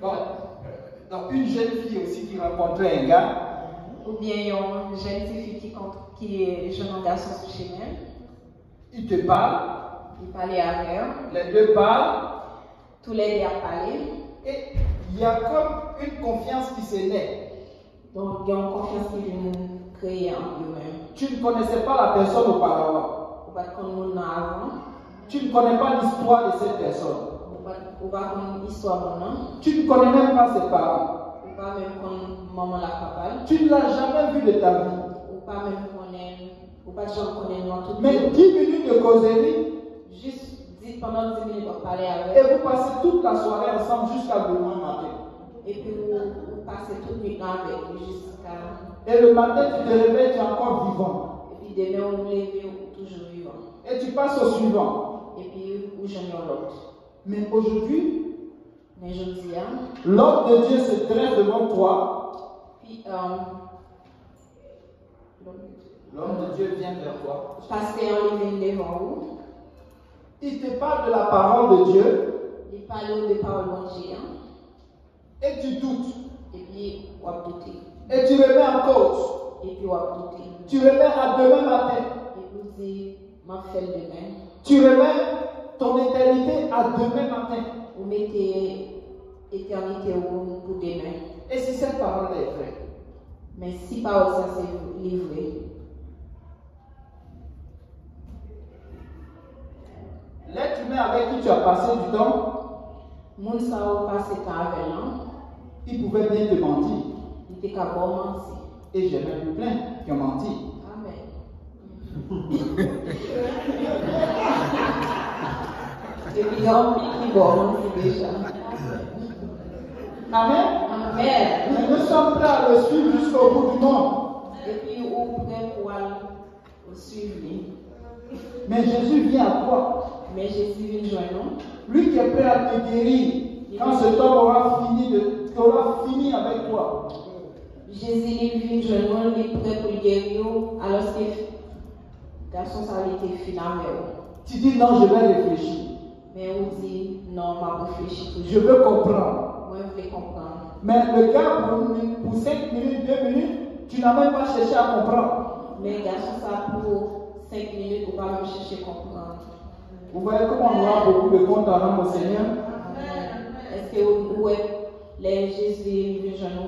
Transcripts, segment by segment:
Donc une jeune fille aussi qui rencontrait un gars. Ou bien une jeune fille qui est jeune garçon chez elle. Il te parle. Il parlait avec elle. Les deux parlent. Tous les deux parlent. Et il y a comme une confiance qui se naît. Donc il y a une confiance qui vient créer en eux-mêmes. Tu ne connaissais pas la personne auparavant. Tu ne connais pas l'histoire de cette personne. Tu ne connais même pas ses parents. Tu ne l'as jamais vu de ta vie. Mais 10 minutes de causerie. Juste pendant 10 minutes, on parlait avec. Et vous passez toute la soirée ensemble jusqu'à le lendemain matin. Et puis vous passez toute la nuit avec jusqu'à. Et le matin, tu te réveilles, tu es encore vivant. Et puis demain, on lève, toujours vivant. Et tu passes au suivant. Et puis, où j'en ai l'autre. Mais aujourd'hui, l'homme de Dieu se dresse devant toi. Puis, l'homme de Dieu vient vers toi. Parce qu'on vient devant vous. Il te parle de la parole de Dieu. Il parle de parole de Dieu. Et tu doutes. Et puis, on va douter. Et tu remets en cause. Et puis, on va douter. Tu remets à demain matin. Et vous dites, ma fête demain. Tu remets ton éternité à demain matin. Vous mettez éternité pour demain. Et si cette parole est vraie? Mais si parole ça c'est livré. L'être humain avec qui tu as passé du temps, mon sao passé temps avec lui, il pouvait bien te mentir. Il était capable de mentir. Et j'ai même eu plein qui ont menti. Amen. Et puis l'homme qui va mentir déjà. Amen. Amen. Nous sommes prêts à le suivre jusqu'au bout du monde. Et puis on pourrait pouvoir le suivre. Mais Jésus vient à toi. Mais Jésus vient joindre. Lui qui est prêt à te guérir quand cet homme aura fini avec toi. Jésus vient joindre, il est prêt pour le guérir alors que garçon ça a été finalement. Tu dis non, je vais réfléchir. Mais on dit non, on va réfléchir toujours. Je veux comprendre. Moi, je veux comprendre. Mais le gars, pour 5 minutes, 2 minutes, tu n'as même pas cherché à comprendre. Mais garçon, ça pour 5 minutes, on va même chercher à comprendre. Vous voyez comment on aura beaucoup de comptes en âme au Seigneur? Est-ce que vous êtes les Jésus, les genoux?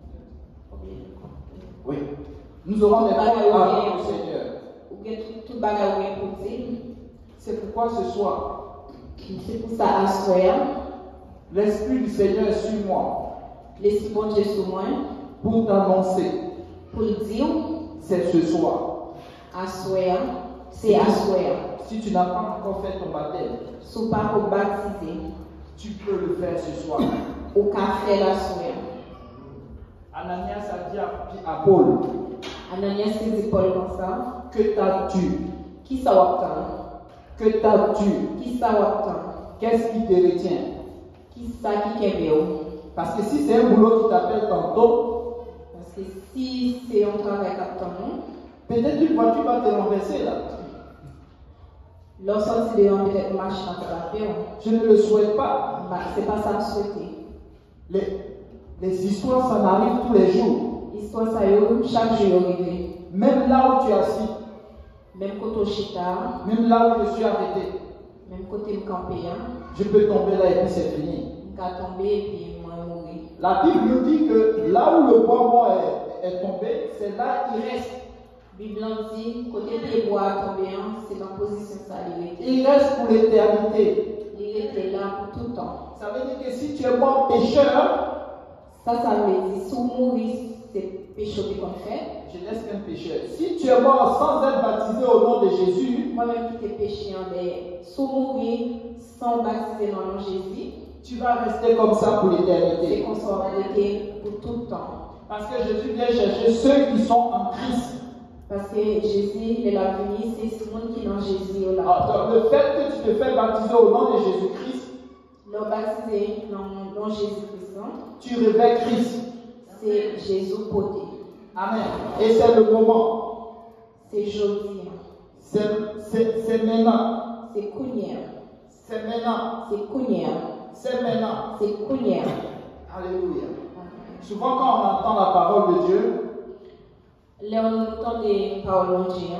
Oui. Nous aurons des comptes en âme au Seigneur. Tout bagage pour dire. C'est pourquoi ce soir, c'est pour ça, à soir, l'Esprit du Seigneur est sur moi. L'Esprit de Dieu sur moi. Pour t'annoncer. Pour dire. C'est ce soir. À soir. C'est à soir. Si tu n'as pas encore fait ton baptême, si pas pour baptiser, tu peux le faire ce soir. Au café la soirée. Ananias a dit à Paul. Ananias dit Paul comme ça. Que t'as-tu? Qui ça obtient? Que t'as-tu? Qui ça obtient? Qu'est-ce qui te retient? Qui ça qui est. Parce que si c'est un boulot qui t'appelle tantôt, parce que si c'est un travail qui t'appelle, peut-être une voiture va te renverser là. Lorsqu'on dit de peut-être machine à frapper. Je ne le souhaite pas. C'est pas ça que je souhaite. Les histoires, ça m'arrive tous les jours. L'histoire, ça y est, chaque jour arrive. Même là où tu es assis. Même côté chita. Même là où je suis arrêté. Même côté campé. Je peux tomber là et puis c'est fini. Je peux tomber et puis moi mourir. La Bible nous dit que là où le bois mort est tombé, c'est là qu'il reste. La Bible dit, côté des bois tombés, c'est dans la position ça. Il reste pour l'éternité. Il était là pour tout le temps. Ça veut dire que si tu es mort pécheur, ça veut dire si vous mourrez, c'est péché qu'on fait. Je laisse un pécheur. Si tu es mort sans être baptisé au nom de Jésus, moi-même qui t'ai péché en l'air, si vous mourrez sans baptiser dans le nom de Jésus, tu vas rester comme ça pour l'éternité. C'est qu'on soit arrêté pour tout le temps. Parce que Jésus vient chercher ceux qui sont en Christ. Parce que Jésus, il est venu, c'est ce monde qui est dans Jésus. Donc le fait que tu te fais baptiser au nom de Jésus-Christ, le baptisé dans le nom de Jésus-Christ, tu révèles Christ. C'est Jésus côté. Amen. Et c'est le moment. C'est aujourd'hui. C'est maintenant. C'est Kounia. C'est maintenant. C'est Kounia. C'est maintenant. C'est Kounia. Alléluia. Souvent quand on entend la parole de Dieu, Là, on entend des paroles de Dieu.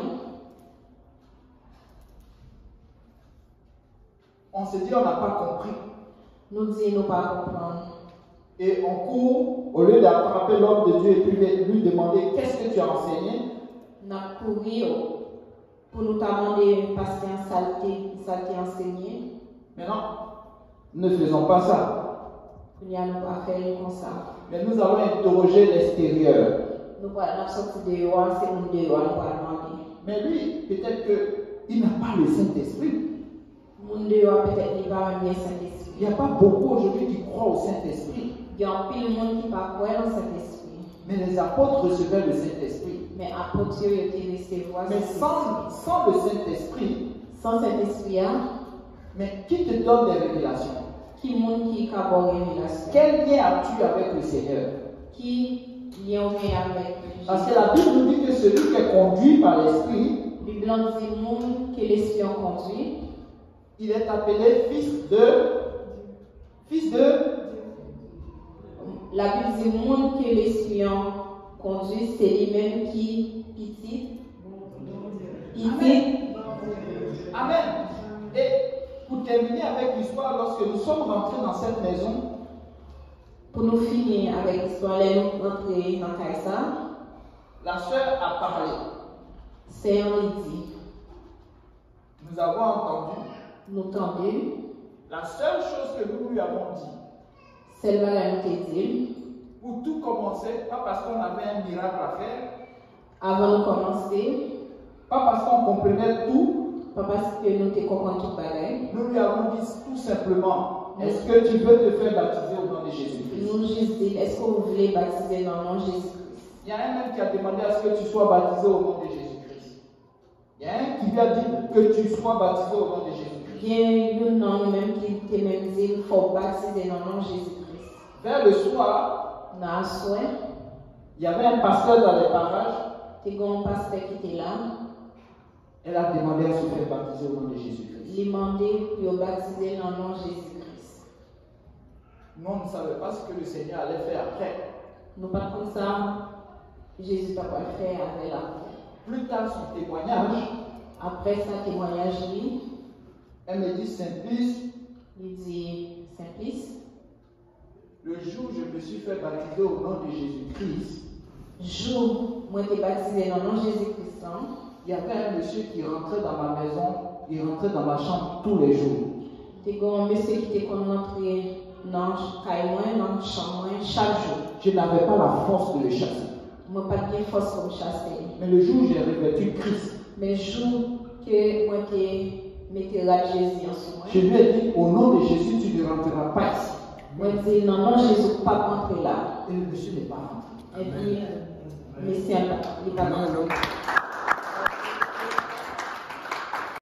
on se dit on n'a pas compris. Nous disons pas comprendre. Et on court, au lieu d'attraper l'homme de Dieu et puis lui demander qu'est-ce que tu as enseigné, Nous courons pour nous demander parce qu'il y a une saleté enseignée. mais non, ne faisons pas ça. Nous n'avons pas fait comme ça. Mais nous allons interroger l'extérieur. Nous allons sortir de dehors, c'est nous dehors, nous allons demander. Mais lui, peut-être qu'il n'a pas le Saint-Esprit. Nous dehors, peut-être qu'il va amener le Saint-Esprit. Il n'y a pas beaucoup aujourd'hui qui croient au Saint-Esprit. Il y a un peu de monde qui ne croit pas au Saint-Esprit. Mais les apôtres recevaient le Saint-Esprit. Mais apôtres, ils ont recevoir. Mais sans le Saint-Esprit, sans Saint-Esprit, mais qui te donne des révélations? Qui monde qui a une révélation? Quel lien as-tu avec le Seigneur? Qui lien avec Parce que la Bible nous dit que celui qui est conduit par l'Esprit, la Bible dit monde que l'Esprit a conduit, il est appelé fils de. La Bible dit monde que l'Esprit a conduit, c'est lui-même qui petit. Amen. Et pour terminer avec l'histoire, lorsque nous sommes rentrés dans cette maison, pour nous finir avec l'histoire, nous rentrés dans Kaisa, la sœur a parlé. C'est un dit. Nous avons entendu. Nous entendu. La seule chose que nous lui avons dit, c'est le bagage nous dit. Pour tout commencer, pas parce qu'on avait un miracle à faire, avant de commencer, pas parce qu'on comprenait tout, pas parce que nous te comprenons tout pareil. Nous lui avons dit tout simplement, est-ce que tu veux te faire baptiser au nom de Jésus-Christ? Nous juste dit, est-ce que vous voulez baptiser dans le nom de Jésus-Christ? Il y a un même qui a demandé à ce que tu sois baptisé au nom de Jésus-Christ. Il y a un qui lui a dit que tu sois baptisé au nom de Jésus-Christ. Il y a un homme même qui te même dit qu'il faut baptiser dans le nom de Jésus-Christ. Vers le soir, dans le soir, il y avait un pasteur dans les parages. Il y a un pasteur qui était là. Elle a demandé à se faire baptiser au nom de Jésus-Christ. Il a demandé pour baptiser dans le nom de Jésus-Christ. Nous, on ne savait pas ce que le Seigneur allait faire après. Nous pas comme ça. Jésus va pas faire avec la foi. Plus tard, son témoignage. Après sa témoignage, elle me dit, Simplice. Il dit, Simplice. Le jour où je me suis fait baptiser au nom de Jésus-Christ. Jour où je suis baptisé dans le nom de Jésus-Christ. Il y avait un monsieur qui rentrait dans ma maison, il rentrait dans ma chambre tous les jours. Il y a un monsieur qui était rentré dans la chambre chaque jour. Je n'avais pas la force de le chasser. Je n'avais pas de force pour le chasser. Mais le jour où j'ai revêtu Christ, mais le jour que moi je mettais la Jésus en ce moment, je lui ai dit, au nom de Jésus, tu ne rentreras pas ici. Moi je dis, non, non, Jésus, pas rentrer là. Et le monsieur n'est pas rentré. Et puis, monsieur n'est pas rentré.